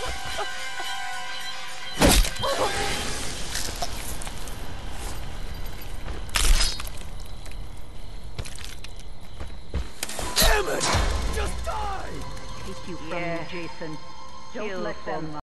Damn it! Just die! Take you from me, Jason. Don't let them